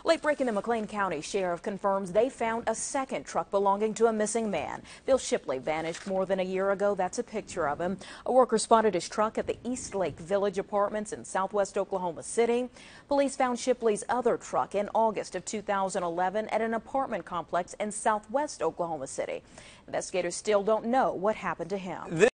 Late breaking, the McClain County Sheriff confirms they found a second truck belonging to a missing man. Bill Shipley vanished more than a year ago. That's a picture of him. A worker spotted his truck at the East Lake Village Apartments in southwest Oklahoma City. Police found Shipley's other truck in August of 2011 at an apartment complex in southwest Oklahoma City. Investigators still don't know what happened to him.